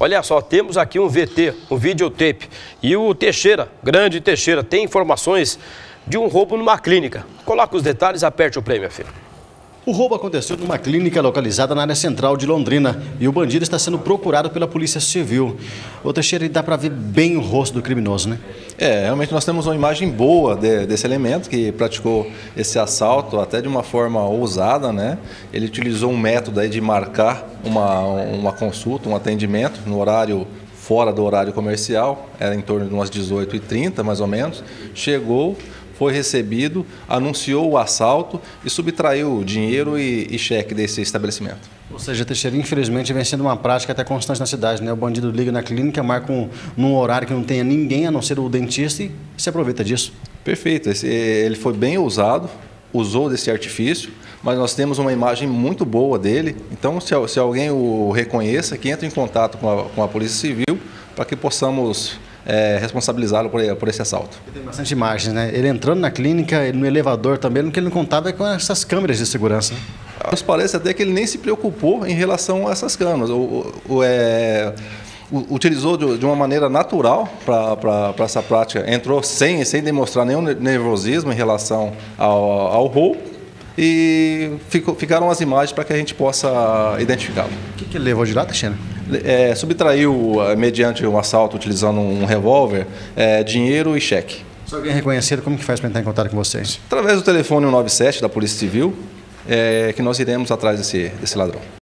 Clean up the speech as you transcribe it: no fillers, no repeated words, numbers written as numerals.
Olha só, temos aqui um VT, um videotape. E o Teixeira, grande Teixeira, tem informações de um roubo numa clínica. Coloca os detalhes, aperte o play, minha filha. O roubo aconteceu numa clínica localizada na área central de Londrina e o bandido está sendo procurado pela Polícia Civil. Ô Teixeira, dá para ver bem o rosto do criminoso, né? Realmente nós temos uma imagem boa desse elemento que praticou esse assalto até de uma forma ousada, né? Ele utilizou um método aí de marcar uma consulta, um atendimento no horário fora do horário comercial, era em torno de umas 18h30 mais ou menos, chegou, foi recebido, anunciou o assalto e subtraiu dinheiro e cheque desse estabelecimento. Ou seja, Teixeira, infelizmente vem sendo uma prática até constante na cidade, né? O bandido liga na clínica, marca num horário que não tenha ninguém a não ser o dentista e se aproveita disso. Perfeito, ele foi bem ousado, usou desse artifício, mas nós temos uma imagem muito boa dele, então se alguém o reconheça, que entre em contato com a Polícia Civil para que possamos responsabilizá-lo por esse assalto. Tem bastante imagens, né? Ele entrando na clínica, no elevador também, o que ele não contava é com essas câmeras de segurança. Nos parece até que ele nem se preocupou em relação a essas câmeras. Utilizou de uma maneira natural para essa prática, entrou sem demonstrar nenhum nervosismo em relação ao roubo e ficaram as imagens para que a gente possa identificá-lo. O que ele levou de lá, Teixeira? Subtraiu, mediante um assalto utilizando um revólver, dinheiro e cheque. Se alguém reconhecido, como que faz para entrar em contato com vocês? Através do telefone 197 da Polícia Civil, que nós iremos atrás desse ladrão.